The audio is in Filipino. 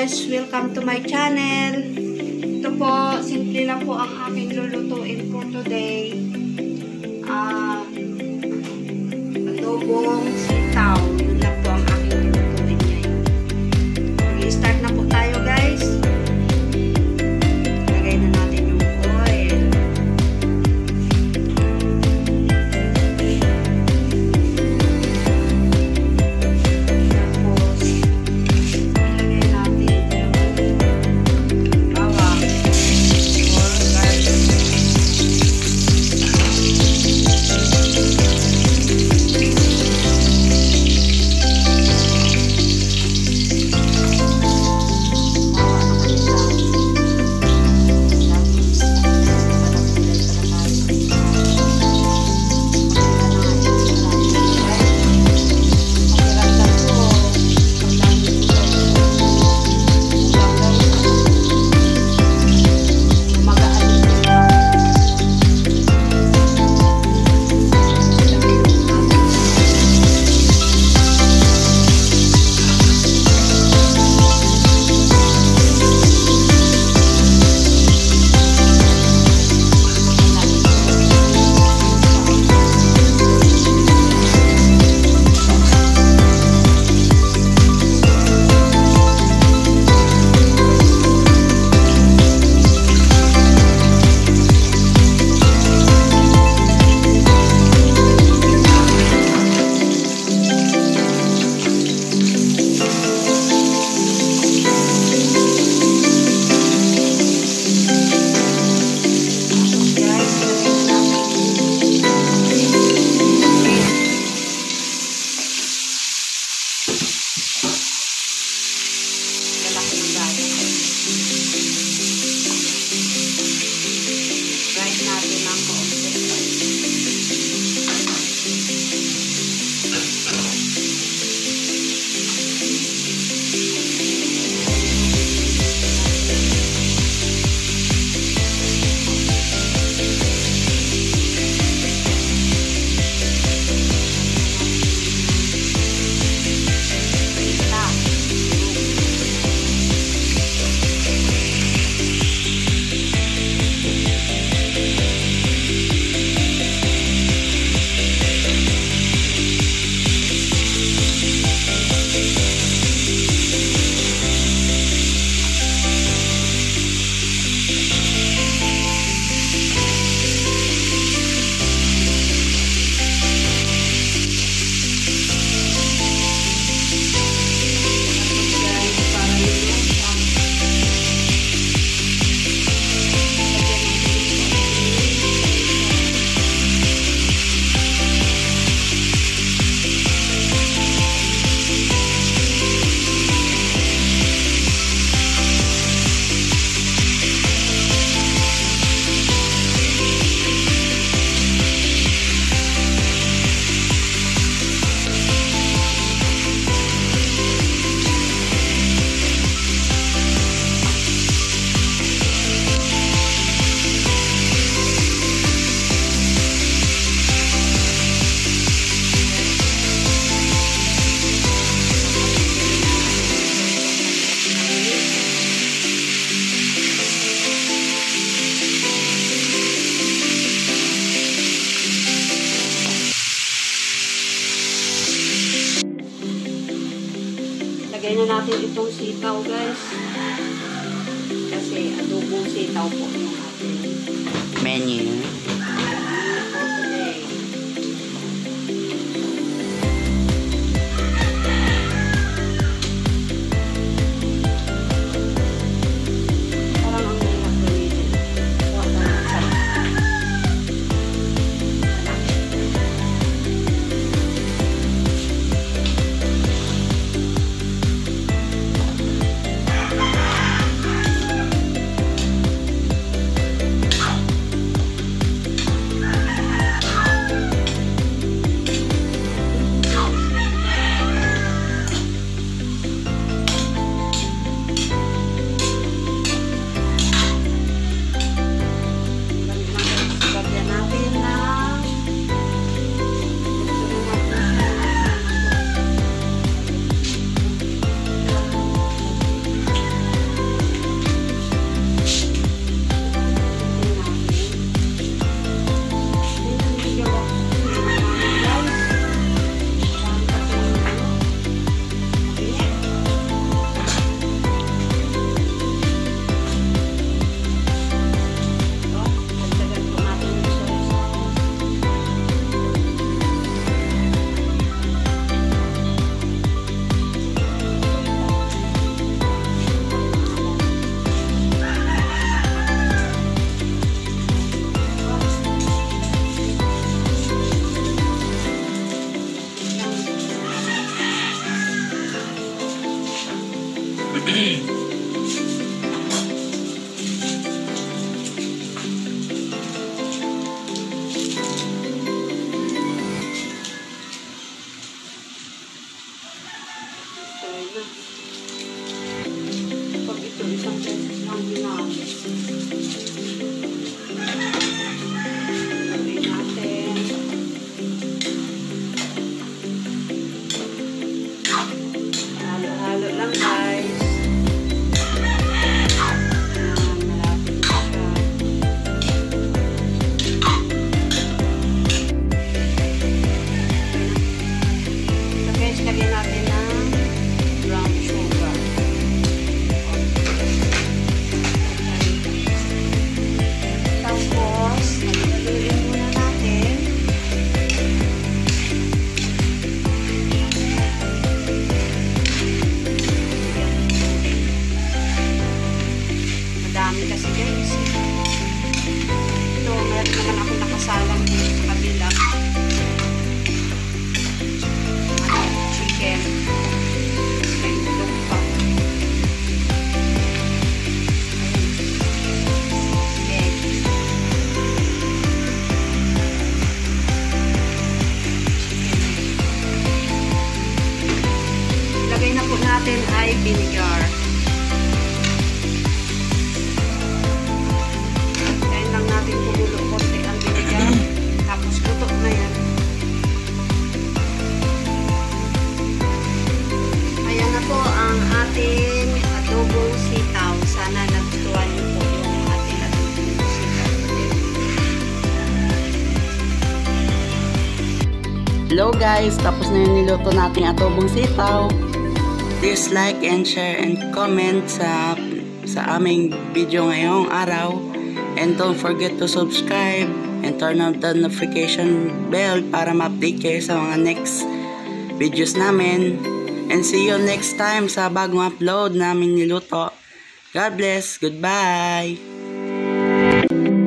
guys! Welcome to my channel. Ito po, simple lang po ang aking lulutuin for today. Adobong sitaw. Yun lang po ang aking lulutuin ngayon. Mag-i-start na po tayo guys. Lagay na natin yung oil. Lagay na natin itong sitaw guys. Kasi adobong sitaw po yung ating menu. na. Pag ito, isang beses lang ginamit. Lagay natin. Halo-halo lang guys. Malapit na siya. So guys, lagyan natin ng brown sugar. Tapos, nagpaluin muna natin. Madami kasi guys. Ito, meron naman ako nakasalang dito sa kabila. Chicken. May ulam pa. Egg. Lagay na po natin ay vinegar. Kain lang natin kumulo konti ang vinegar. Tapos luto na yan. Ayan na po ang ating adobong sitaw. Sana nagustuhan niyo po yung ating adobong sitaw. Hello guys, tapos na yung niluto nating adobong sitaw. Please like and share and comment sa aming video ngayong araw. And don't forget to subscribe and turn on the notification bell para ma-update kayo sa mga next videos namin. And see you next time sa bagong upload namin niluto. God bless. Goodbye.